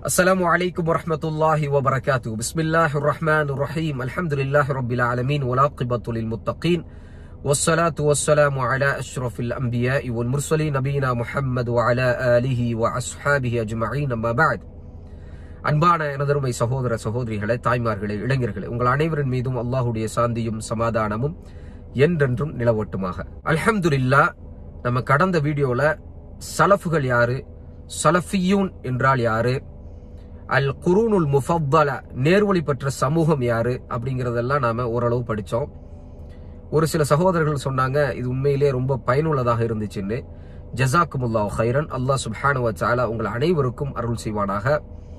السلام عليكم ورحمة الله وبركاته. بسم الله الرحمن الرحيم. الحمد لله رب العالمين والعاقبة للمتقين والصلاة والسلام على أشرف الأنبياء والمرسلين نبينا محمد وعلى آله وأصحابه أجمعين. أما بعد. அன்பான எனதருமை சகோதர சகோதரிகளே, தாய்மார்களே, இளைஞர்களே, உங்கள் அனைவரின் மீதும் அல்லாஹ்வுடைய சாந்தியும் சமாதானமும் என்றென்றும் நிலவட்டுமாக. அல்ஹம்துலில்லாஹ். நம்ம கடந்த வீடியோல சலஃபுகள் யாரு, சலஃபியூன் என்றால் யாரு, அல் குரூனுல் முஃபத்தல நேர்வழி பெற்ற சமூகம் யாரு அப்படிங்கறதெல்லாம் நாம ஓரளவு படிச்சோம். ஒரு சில சகோதரர்கள் சொன்னாங்க இது உண்மையிலே ரொம்ப பயனுள்ளதாக இருந்துச்சுன்னு. ஜஸாக்குமுல்லாஹு கைரன். அல்லாஹ் சுப்ஹானஹு வ தஆலா உங்கள் அனைவருக்கும் அருள் செய்வானாக.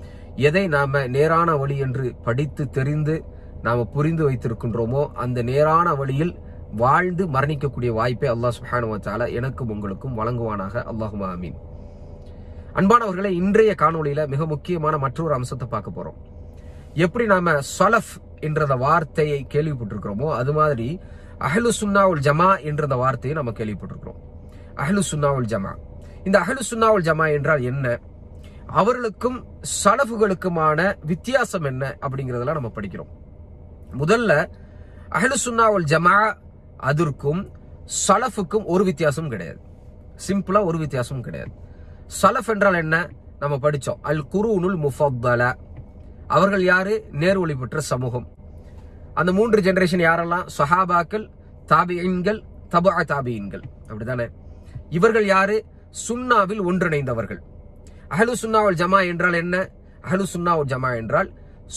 எதை நாம நேரான வழி என்று படித்து தெரிந்து நாம புரிந்து வைத்திருக்கின்றோமோ அந்த நேரான வழியில் வாழ்ந்து மரணிக்கக்கூடிய வாய்ப்பை அல்லாஹ் சுப்ஹானஹு வ தஆலா எனக்கும் உங்களுக்கும் வழங்குவானாக. அல்லாஹும்ம ஆமீன். அன்பானவர்களே, இன்றைய காணொளியில மிக முக்கியமான மற்றொரு அம்சத்தை பார்க்க போறோம். எப்படி நாம சலஃப் என்ற வார்த்தையை கேள்விப்பட்டிருக்கிறோமோ அது மாதிரி அஹ்லு சுன்னா வல் ஜமா என்ற வார்த்தையை நம்ம கேள்விப்பட்டிருக்கிறோம். அஹ்லு சுன்னா வல் ஜமா. இந்த அஹ்லு சுன்னா வல் ஜமா என்றால் என்ன, அவர்களுக்கும் சலஃபுகளுக்குமான வித்தியாசம் என்ன அப்படிங்கறதெல்லாம் நம்ம படிக்கிறோம். முதல்ல அஹ்லு சுன்னா வல் ஜமா அதற்கும் சலஃபுக்கும் ஒரு வித்தியாசம் கிடையாது. சிம்பிளா ஒரு வித்தியாசம் கிடையாது. சலஃப் என்றால் என்ன நம்ம படிச்சோம். அல் குரூனுல் முஃபத்தல, அவர்கள் யாரு, நேர்வழி பெற்ற சமூகம். அந்த 3 ஜெனரேஷன் யாரெல்லாம், சஹாபாக்கள், தாபிஈன்கள், தபஅ தாபிஈன்கள், அப்படிதானே? இவர்கள் யாரு, சுன்னாவில் ஒன்றிணைந்தவர்கள். அஹ்லு சுன்னா வல் ஜமா என்றால் என்ன? அஹ்லு சுன்னா வல் ஜமா என்றால்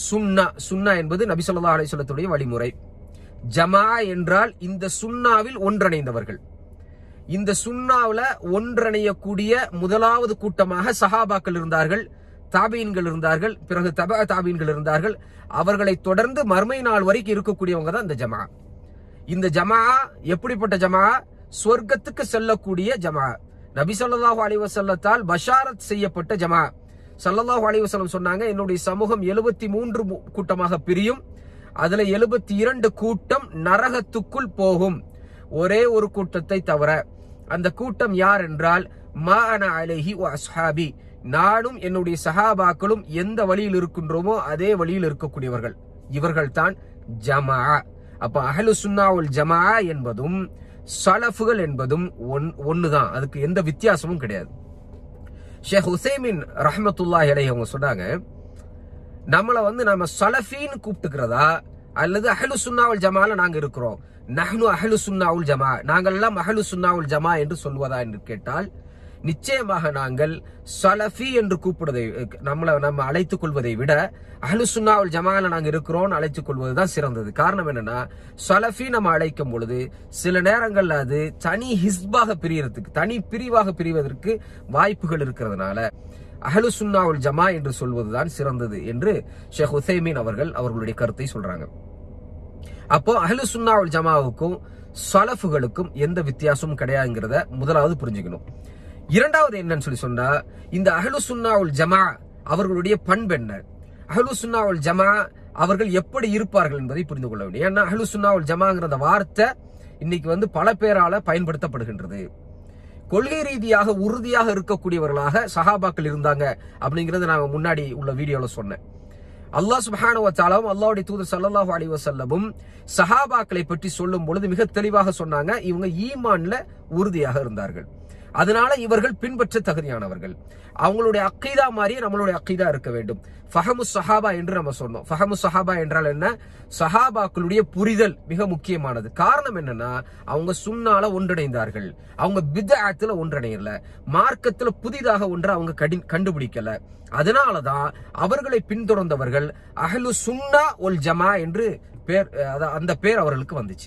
சுன்னா என்பது நபி ஸல்லல்லாஹு அலைஹி வஸல்லத்துடைய வழிமுறை. ஜமா என்றால் இந்த சுன்னாவில் ஒன்றிணைந்தவர்கள். இந்த சுன்னாவுல ஒன்றிணையக்கூடிய முதலாவது கூட்டமாக சஹாபாக்கள் இருந்தார்கள், தாபீன்கள் இருந்தார்கள், பிறகு தபஅ தாபீன்கள் இருந்தார்கள். அவர்களை தொடர்ந்து மறுமை நாள் வரைக்கும் இருக்கக்கூடியவங்க தான் இந்த ஜமா. இந்த ஜமா எப்படிப்பட்ட ஜமா? சொர்க்கத்துக்கு செல்லக்கூடிய ஜமா. நபி ஸல்லல்லாஹு அலைஹி வஸல்லத்தால் பஷாரத் செய்யப்பட்ட ஜமா. ஸல்லல்லாஹு அலைஹி வஸல்லம் சொன்னாங்க, என்னுடைய சமூகம் 73 கூட்டமாக பிரியும், அதுல 72 கூட்டம் நரகத்துக்குள் போகும், ஒரே ஒரு கூட்டத்தை தவிர. அந்த கூட்டம் யார் என்றால் மா அன அலைஹி வ அஸ்ஹாபி, நானும் என்னுடைய சஹாபாக்களும் எந்த வழியில் இருக்கின்றோமோ அதே வழியில் இருக்கக்கூடியவர்கள். இவர்கள் தான் ஜமா. அப்ப அஹ்லு சுன்னா வல் ஜமா என்பதும் சலஃபுகள் என்பதும் ஒண்ணுதான், அதுக்கு எந்த வித்தியாசமும் கிடையாது. ஷேக் உசைமின் ரஹ்மத்துல்லாஹி அலைஹி அவங்க சொன்னாங்க, நம்மள நம்ம சலஃபின்னு கூப்பிட்டுக்கிறதா அல்லது அஹ்லு சுன்னா வல் ஜமால நாங்க இருக்கிறோம், நஹ்னு அஹ்லு சுன்னா வல் ஜமா, நாங்கள் எல்லாம் அஹ்லு சுன்னா வல் ஜமா என்று சொல்வதா என்று கேட்டால், நிச்சயமாக நாங்கள் சலஃபி என்று கூப்பிடுவதை நம்ம அழைத்துக் கொள்வதை விட அஹ்லு சுன்னா வல் ஜமால நாங்க இருக்கிறோம் அழைத்துக் கொள்வதுதான் சிறந்தது. காரணம் என்னன்னா, சலஃபி நம்ம அழைக்கும் பொழுது சில நேரங்கள்ல அது தனி ஹிஸ்பாக பிரியறதுக்கு, தனி பிரிவாக பிரிவதற்கு வாய்ப்புகள் இருக்கிறதுனால அஹ்லு சுன்னா வல் ஜமா என்று சொல்வதுதான் சிறந்தது என்று ஷேக் உசைமீன் அவர்களுடைய கருத்தை சொல்றாங்க. அப்போ அஹ்லு சுன்னா வல் ஜமாவுக்கும் சலஃபுகளுக்கும் எந்த வித்தியாசமும் கிடையாதுங்கிறத முதலாவது புரிஞ்சுக்கணும். இரண்டாவது என்னன்னு சொல்லி சொன்னா, இந்த அஹ்லு சுன்னா வல் ஜமா அவர்களுடைய பண்பு என்ன, அஹ்லு சுன்னா வல் ஜமா அவர்கள் எப்படி இருப்பார்கள் என்பதை புரிந்து கொள்ள வேண்டும். ஏன்னா அஹ்லு சுன்னா வல் ஜமாங்கிற வார்த்தை இன்னைக்கு பல பேரால பயன்படுத்தப்படுகின்றது. கொள்கை ரீதியாக உறுதியாக இருக்கக்கூடியவர்களாக சஹாபாக்கள் இருந்தாங்க அப்படிங்கறது நான் முன்னாடி உள்ள வீடியோல சொன்னேன். அல்லாஹ் சுப்ஹானஹு வ தஆலாவும் அல்லாஹ்வுடைய தூதர் ஸல்லல்லாஹு அலைஹி வஸல்லமும் சஹாபாக்களை பற்றி சொல்லும் பொழுது மிக தெளிவாக சொன்னாங்க, இவங்க ஈமான்ல உறுதியாக இருந்தார்கள், அதனால இவர்கள் பின்பற்ற தகுதியானவர்கள். அவங்களுடைய அக்கீதா மாதிரியே நம்மளுடைய அக்கீதா இருக்க வேண்டும். ஃபஹமு ஸஹாபா என்று நம்ம சொன்னோம். ஃபஹமு ஸஹாபா என்றால் என்ன? சஹாபாக்களுடைய புரிதல் மிக முக்கியமானது. காரணம் என்னன்னா, அவங்க சுன்னால ஒன்றிணைந்தார்கள், அவங்க பித்அத்துல ஒன்றிணையல, மார்க்கத்துல புதிதாக ஒன்றை அவங்க கண்டுபிடிக்கல. அதனாலதான் அவர்களை பின்தொடர்ந்தவர்கள் அஹ்லு சுன்னா வல் ஜமா என்று பேர், அந்த பேர் அவர்களுக்கு வந்துச்சு.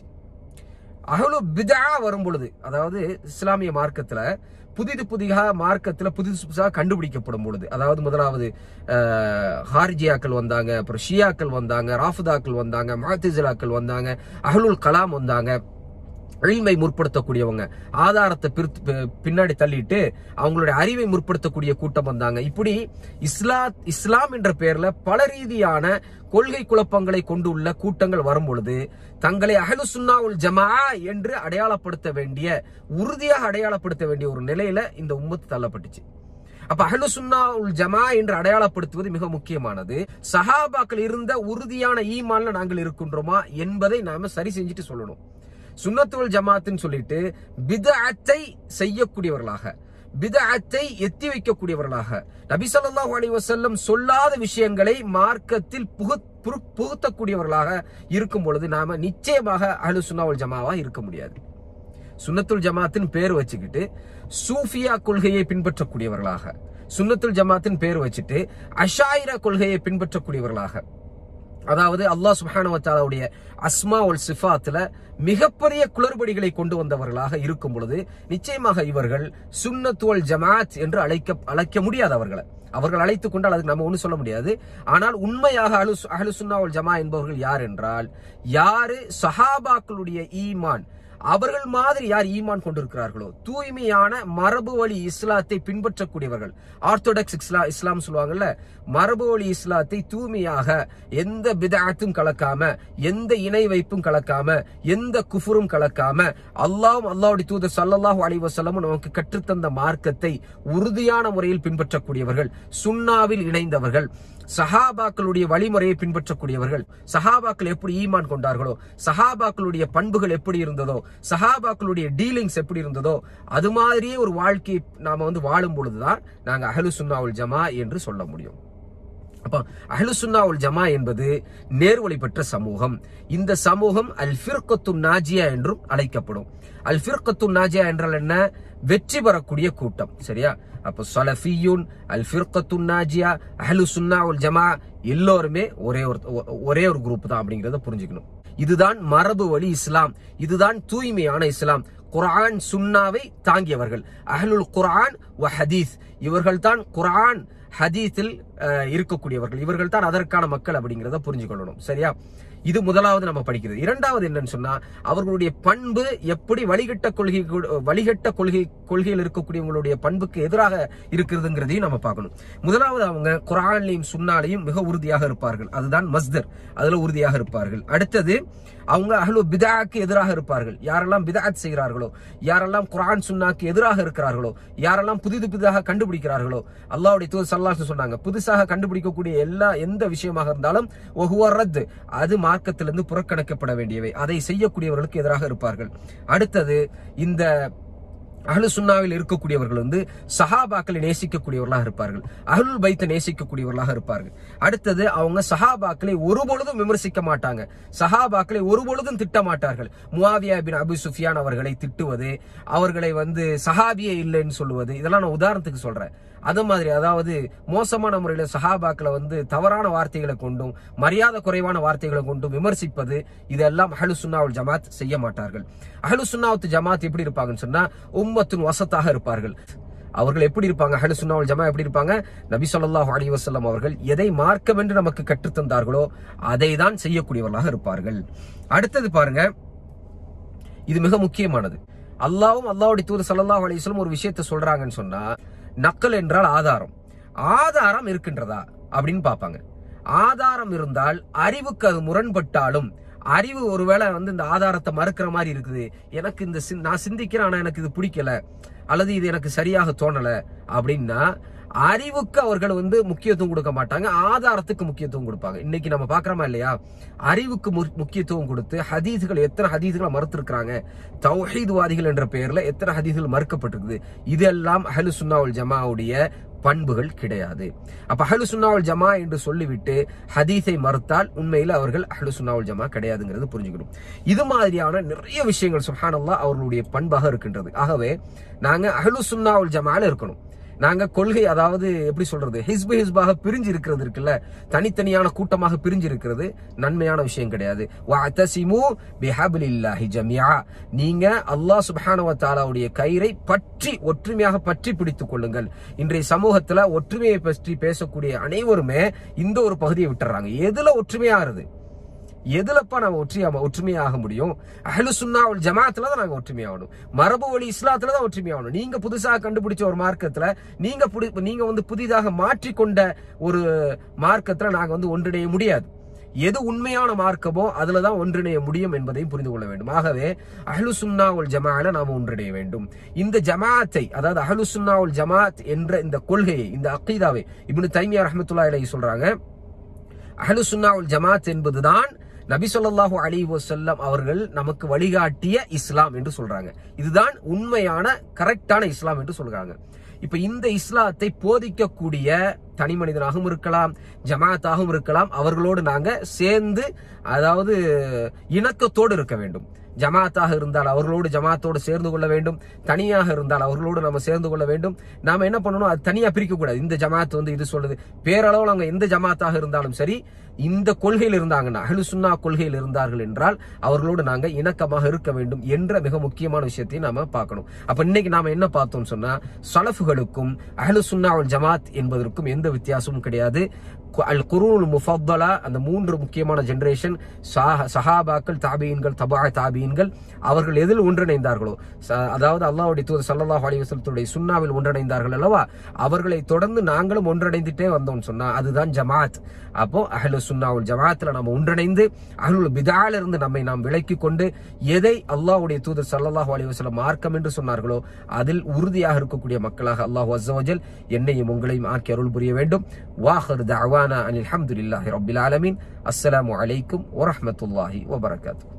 அஹ்லு பித்ஆ வரும் பொழுது, அதாவது இஸ்லாமிய மார்க்கத்துல புதிதாக மார்க்கத்துல புதுசாக கண்டுபிடிக்கப்படும் பொழுது, அதாவது முதலாவது ஹாரிஜியாக்கள் வந்தாங்க, அப்புறம் ஷியாக்கள் வந்தாங்க, ராஃபிதாக்கள் வந்தாங்க, முஅ்தஸிலாக்கள் வந்தாங்க, அஹ்லுல் கலாம் வந்தாங்க, இல்மை முற்படுத்தக்கூடியவங்க, ஆதாரத்தை பின்னாடி தள்ளிட்டு அவங்களுடைய அறிவை முற்படுத்தக்கூடிய கூட்டம் வந்தாங்க. இப்படி இஸ்லாம் என்ற பெயர்ல பல ரீதியான கொள்கை குழப்பங்களை கொண்டுள்ள கூட்டங்கள் வரும் பொழுது தங்களை அஹ்லு சுன்னா வல் ஜமா என்று அடையாளப்படுத்த வேண்டிய, உறுதியாக அடையாளப்படுத்த வேண்டிய ஒரு நிலையில இந்த உம்மத்து தள்ளப்பட்டுச்சு. அப்ப அஹ்லு சுன்னா வல் ஜமா என்று அடையாளப்படுத்துவது மிக முக்கியமானது. சஹாபாக்கள் இருந்த உறுதியான ஈமான்ல நாங்கள் இருக்கின்றோமா என்பதை நாம சரி செஞ்சுட்டு சொல்லணும். சுன்னத்து வல் ஜமாத்துன்னு சொல்லிட்டு பித்அத்தை செய்யக்கூடியவர்களாக, பித்அத்தை எத்தி வைக்கக்கூடியவர்களாக, நபி ஸல்லல்லாஹு அலைஹி வஸல்லம் சொல்லாத விஷயங்களை மார்க்கத்தில் புகுத்தக்கூடியவர்களாக இருக்கும் பொழுது நாம நிச்சயமாக அஹ்லு சுன்னா வல் ஜமாவா இருக்க முடியாது. சுன்னத்துல் ஜமாத்தின் பேர் வச்சுக்கிட்டு சூஃபியா கொள்கையை பின்பற்றக்கூடியவர்களாக, சுன்னத்துல் ஜமாத்தின் பேர் வச்சுட்டு அஷாயிரா கொள்கையை பின்பற்றக்கூடியவர்களாக, அதாவது அல்லாஹ் சுப்ஹானஹு வ தஆலாவுடைய அஸ்மா வல் சிஃபாத்துல மிகப்பெரிய குளறுபடிகளை கொண்டு வந்தவர்களாக இருக்கும் பொழுது நிச்சயமாக இவர்கள் சுன்னத்து வல் ஜமாத் என்று அழைக்க முடியாது. அவர்கள் அழைத்துக் கொண்டால் அதுக்கு நம்ம ஒன்றும் சொல்ல முடியாது. ஆனால் உண்மையாக அஹ்லு சுன்னா வல் ஜமா என்பவர்கள் யார் என்றால், யாரு சஹாபாக்களுடைய ஈமான், அவர்கள் மாதிரி யார் ஈமான் கொண்டிருக்கிறார்களோ, தூய்மையான மரபு வழி இஸ்லாத்தை பின்பற்றக்கூடியவர்கள், ஆர்த்தோடாக்ஸ் இஸ்லாம் சொல்லுவாங்கல்ல, மரபு வழி இஸ்லாத்தை தூய்மையாக எந்த பிதஅத்தும் கலக்காம, எந்த இணை வைப்பும் கலக்காம, எந்த குஃபுரும் கலக்காம, அல்லாஹ்வுடைய தூதர் ஸல்லல்லாஹு அலைஹி வஸல்லம் நமக்கு கற்றுத்தந்த மார்க்கத்தை உறுதியான முறையில் பின்பற்றக்கூடியவர்கள், சுன்னாவில் இணைந்தவர்கள், சஹாபாக்களுடைய வழிமுறையை பின்பற்றக்கூடியவர்கள், சஹாபாக்கள் எப்படி ஈமான் கொண்டார்களோ, சஹாபாக்களுடைய பண்புகள் எப்படி இருந்ததோ, சஹாபாக்களுடைய டீலிங்ஸ் எப்படி இருந்ததோ, அது மாதிரியே ஒரு வாழ்க்கையை நாம வாழும் பொழுதுதான் நாங்க அஹ்லு சுன்னா வல் ஜமா என்று சொல்ல முடியும். அப்ப அஹ்லு சுன்னா வல் ஜமா என்பது நேர்வழி பெற்ற சமூகம். இந்த சமூகம் அல் ஃபிர்கத்து நாஜியா என்றும் அழைக்கப்படும். அல் ஃபிர்கத்து நாஜியா என்றால் என்ன? வெற்றி பெறக்கூடிய கூட்டம். சரியா? அப்போ சலஃபியூன், அல் ஃபிர்கத்து நாஜியா, அஹ்லு சுன்னா வல் ஜமா எல்லோருமே ஒரே ஒரு குரூப் தான் அப்படிங்கறத புரிஞ்சுக்கணும். இதுதான் மரபு வழி இஸ்லாம், இதுதான் தூய்மையான இஸ்லாம். குர்ஆன் சுன்னாவை தாங்கியவர்கள், அஹ்லுல் குர்ஆன் வ ஹதீஸ், இவர்கள் தான் குர்ஆன் ஹதீஸில் இருக்கக்கூடியவர்கள், இவர்கள் தான் அதற்கான மக்கள் அப்படிங்கறத புரிஞ்சுக்கொள்ளணும். சரியா? இது முதலாவது நம்ம படிக்கிறது. இரண்டாவது என்னன்னு சொன்னா, அவர்களுடைய பண்பு எப்படி வழிகட்ட கொள்கையில் இருக்கக்கூடியவங்களுடைய பண்புக்கு எதிராக இருக்கிறதுங்கிறதையும் நம்ம பார்க்கணும். முதலாவது அவங்க குர்ஆன்லையும் சுன்னாலையும் மிக உறுதியாக இருப்பார்கள், அதுதான் மஸ்தர், அதுல உறுதியாக இருப்பார்கள். அடுத்தது அவங்க அஹ்லு பித்அக்கு எதிராக இருப்பார்கள். யாரெல்லாம் பித்அத் செய்கிறார்களோ, யாரெல்லாம் குர்ஆன் சுன்னாக்கு எதிராக இருக்கிறார்களோ, யாரெல்லாம் புதிதாக கண்டுபிடிக்கிறார்களோ, அல்லாஹ்வுடைய தூதர் ஸல்லல்லாஹு அலைஹி வஸல்லம் சொன்னாங்க, புதுசாக கண்டுபிடிக்கக்கூடிய எந்த விஷயமாக இருந்தாலும் வஹுவ ரத், அது மார்க்கத்திலிருந்து புறக்கணிக்கப்பட வேண்டியவை, அதை செய்யக்கூடியவர்களுக்கு எதிராக இருப்பார்கள். அடுத்தது இந்த அஹ்லு சுன்னாவில் இருக்கக்கூடியவர்கள் சஹாபாக்களை நேசிக்கக்கூடியவர்களாக இருப்பார்கள், அஹ்லுல் பைத்தை நேசிக்கக்கூடியவர்களாக இருப்பார்கள். அடுத்தது அவங்க சஹாபாக்களை ஒருபொழுதும் விமர்சிக்க மாட்டாங்க, சஹாபாக்களை ஒருபொழுதும் திட்ட மாட்டார்கள். முஆவியா பின் அபு சுஃபியான் அவர்களை திட்டுவது, அவர்களை சஹாபியே இல்லைன்னு சொல்லுவது, இதெல்லாம் நான் உதாரணத்துக்கு சொல்றேன். அது மாதிரி, அதாவது மோசமான முறையில சஹாபாக்களை தவறான வார்த்தைகளை கொண்டும் மரியாதை குறைவான வார்த்தைகளை கொண்டும் விமர்சிப்பது, இதெல்லாம் அஹ்லு சுன்னா வல் ஜமாத் செய்ய மாட்டார்கள். அஹ்லு சுன்னா வல் ஜமாத் எப்படி இருப்பாங்கன்னு சொன்னா, உம்மத்துன் வஸத்தாக இருப்பார்கள். அவர்கள் எப்படி இருப்பாங்க? அஹ்லு சுன்னா வல் ஜமா எப்படி இருப்பாங்க? நபி ஸல்லல்லாஹு அலைஹி வஸல்லம் அவர்கள் எதை மார்க்கம் என்று நமக்கு கற்றுத்தந்தார்களோ அதை தான் செய்யக்கூடியவர்களாக இருப்பார்கள். அடுத்தது பாருங்க, இது மிக முக்கியமானது. அல்லாஹ்வும் அல்லாஹ்வுடைய தூதர் ஸல்லல்லாஹு அலைஹி வஸல்லம் ஒரு விஷயத்தை சொல்றாங்கன்னு சொன்னா, நக்கல் என்றால் ஆதாரம் இருக்கின்றதா அப்படின்னு பாப்பாங்க. ஆதாரம் இருந்தால், அறிவுக்கு அது முரண்பட்டாலும், அறிவு ஒருவேளை இந்த ஆதாரத்தை மறுக்கிற மாதிரி இருக்குது, எனக்கு நான் சிந்திக்கிறேன் ஆனா எனக்கு இது பிடிக்கல, அல்லது இது எனக்கு சரியாக தோணல அப்படின்னா, அறிவுக்கு அவர்கள் முக்கியத்துவம் கொடுக்க மாட்டாங்க, ஆதாரத்துக்கு முக்கியத்துவம் கொடுப்பாங்க. இன்னைக்கு நம்ம பாக்குறோமா இல்லையா? அறிவுக்கு முக்கியத்துவம் கொடுத்து எத்தனை ஹதீஸ்களை மறுத்திருக்கிறாங்க, தௌஹீத்வாதிகள் என்ற பெயர்ல எத்தனை ஹதீஸ்கள் மறுக்கப்பட்டிருக்குது. இதெல்லாம் அஹ்லு சுன்னா வல் ஜமாவுடைய பண்புகள் கிடையாது. அப்ப அஹ்லு சுன்னா வல் ஜமா என்று சொல்லிவிட்டு ஹதீஸை மறுத்தால் உண்மையில அவர்கள் அஹ்லு சுன்னா வல் ஜமா கிடையாதுங்கிறது புரிஞ்சுக்கணும். இது மாதிரியான நிறைய விஷயங்கள் சுப்ஹானல்லாஹ் அவர்களுடைய பண்பாக இருக்கின்றது. ஆகவே நாங்க அஹ்லு சுன்னா வல் ஜமால இருக்கணும். நாங்க கொள்கை, அதாவது எப்படி சொல்றது, ஹிஸ்பாக பிரிஞ்சு இருக்கிறது இருக்குல்ல, தனித்தனியான கூட்டமாக பிரிஞ்சு இருக்கிறது நன்மையான விஷயம் கிடையாது. வஅதஸிமு பிஹப்லில்லாஹி ஜமீஆ, நீங்க அல்லாஹ் சுப்ஹானஹு வ தஆலாவுடைய கயிறை ஒற்றுமையாக பற்றி பிடித்துக் கொள்ளுங்கள். இன்றைய சமூகத்துல ஒற்றுமையை பற்றி பேசக்கூடிய அனைவருமே இந்த ஒரு பகுதியை விட்டுறாங்க. எதுல ஒற்றுமையாகிறது? எதுலப்பா நம்ம ஒற்றுமையாக முடியும்? அஹ்லு சுன்னா வல் ஜமாத்துல தான் நாங்க ஒற்றுமையாகணும், மரபு வழி இஸ்லாத்துல தான் ஒற்றுமையாகணும். நீங்க புதுசாக கண்டுபிடிச்ச ஒரு மார்க்கத்துல, நீங்க புதிதாக மாற்றிக்கொண்ட ஒரு மார்க்கத்துல நாங்க ஒன்றிணைய முடியாது. எது உண்மையான மார்க்கமோ அதுலதான் ஒன்றிணைய முடியும் என்பதையும் புரிந்து கொள்ள வேண்டும். ஆகவே அஹ்லு சுன்னா வல் ஜமாஅல நாம ஒன்றிணைய வேண்டும். இந்த ஜமாஅத்தை, அதாவது அஹ்லு சுன்னா வல் ஜமாஅத் என்ற இந்த கொள்கையை, இந்த அகீதாவை இப்னு தைமியா ரஹ்மத்துல்லாஹி அலைஹி சொல்றாங்க, அஹ்லு சுன்னா வல் ஜமாஅத் என்பதுதான் நபி ஸல்லல்லாஹு அலைஹி வஸல்லம் அவர்கள் நமக்கு வழிகாட்டிய இஸ்லாம் என்று சொல்றாங்க. இதுதான் உண்மையான கரெக்டான இஸ்லாம் என்று சொல்றாங்க. இப்ப இந்த இஸ்லாத்தை போதிக்கக்கூடிய தனி மனிதனாகவும் இருக்கலாம், ஜமாஅத்தாகவும் இருக்கலாம், அவர்களோடு நாங்க சேர்ந்து, அதாவது இணக்கத்தோடு இருக்க வேண்டும். ஜமாத்தாக இருந்தால் அவர்களோடு ஜமாத்தோடு சேர்ந்து கொள்ள வேண்டும், தனியாக இருந்தால் அவர்களோடு நம்ம சேர்ந்து கொள்ள வேண்டும். நாம என்ன பண்ணணும், அது தனியா பிரிக்க கூடாது. இந்த ஜமாத் வந்து இது சொல்லுது, பேரளவில் அவங்க எந்த ஜமாத்தாக இருந்தாலும் சரி, இந்த கொள்கையில் இருந்தாங்கன்னா, அஹ்லு சுன்னா கொள்கையில் இருந்தார்கள் என்றால் அவர்களோடு நாங்க இணக்கமாக இருக்க வேண்டும் என்ற மிக முக்கியமான விஷயத்தை நாம பார்க்கணும். அப்ப இன்னைக்கு நாம என்ன பார்த்தோம் சொன்னா, சலஃபுகளுக்கும் அஹ்லு சுன்னா வல் ஜமாத் என்பதற்கும் எந்த வித்தியாசமும் கிடையாது. அல் குரூனுல் முஃபத்தலா, அந்த 3 முக்கியமான ஜெனரேஷன், சஹாபாக்கள், தாபியீன்கள், தபா தாபியீன்கள், அவர்கள் எதில் ஒன்றிணைந்தார்களோ, அதாவது அல்லாஹ்வுடைய தூதர் ஸல்லல்லாஹு அலைஹி வஸல்லத்துடைய சுன்னாவில் ஒன்றிணைந்தார்கள் அல்லவா, அவர்களை தொடர்ந்து நாங்களும் ஒன்றிணைந்துட்டே வந்தோம் சொன்னா அதுதான் ஜமாத். அப்போ அஹ்லு சுன்னா வல் ஜமாஅத்ல நாம ஒன்றிணைந்து அஹ்லுல் பித்ஆல இருந்து நம்மை நாம் விலக்கி கொண்டு, எதை அல்லாஹ்வுடைய தூதர் ஸல்லல்லாஹு அலைஹி வஸல்லம் மார்க்கம் என்று சொன்னார்களோ அதில் உறுதியாக இருக்கக்கூடிய மக்களாக அல்லாஹ் அஸ்ஸ வஜல் என்னையும் உங்களையும் ஆக்கி அருள் புரிய வேண்டும். வாஹிர் தஅவானா அனில் ஹம்துலில்லாஹி ரப்பில் ஆலமீன். அஸ்ஸலாமு அலைக்கும் வரஹ்மத்துல்லாஹி வபரகாத்துஹு.